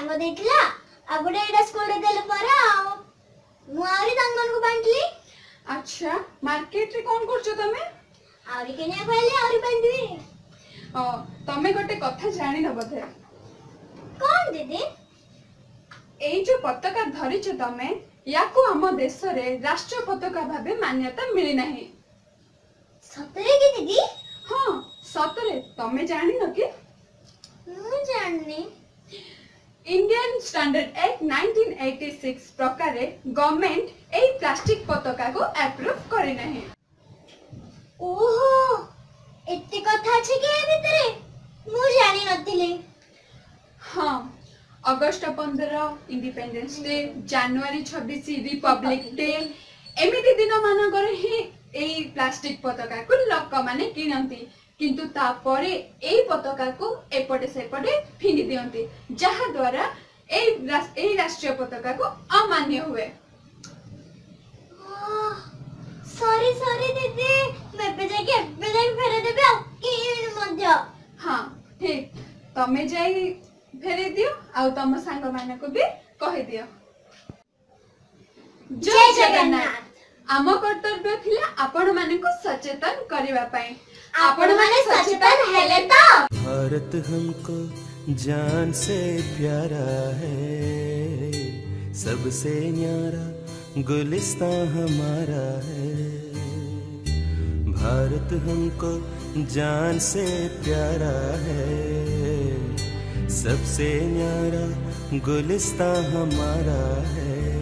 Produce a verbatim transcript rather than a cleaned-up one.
सांग देथिला आबडे एटा स्कूल रे देले परा मु आरी तंगन को बांटली। अच्छा मार्केट रे कोन करछो तमे? आरी केने कहले आरी बांटवी। ओ तमे गोटे कथा जानि न बधे। कोन दीदी? एई जो पताका धरिछो तमे याको हम देश रे राष्ट्रीय पताका भाबे मान्यता मिली नाही। सतरे की दीदी? हां सतरे तमे जानि न कि? मु जाननी। Indian standard act nineteen eighty six प्रकार गवर्नमेंट एई प्लास्टिक पताका को अप्रूव करि नाही। ओहो एत्ते कथा अछि के भितरे मु जानि नथिले। हां अगस्त पंद्रह इंडिपेंडेंस डे, जनवरी छब्बीस रिपब्लिक डे एमिति दिन मानकर ही एई प्लास्टिक पताका को लोक माने किनंती किंतु तापरे एई पताका को एपटे सेपटे फिंगी दियंती जहा द्वारा एई एई राष्ट्रीय पताका को अमान्य हुए। सॉरी सॉरी दीदी मैं पे जाके पे जाके फेरे देबे आ कि मध्य। हां ठीक तमे जाई फेरे दियो आ तम सांग माने को भी कहि दियो। जय जगन्नाथ। आम कर्तव्य थिला आपण माने को सचेतन करिवा पई। आपण माने सचेतन हेले तो भारत हमको जान से प्यारा है, सबसे न्यारा गुलिस्तां हमारा है। भारत हमको जान से प्यारा है, सबसे न्यारा गुलिस्तां हमारा है।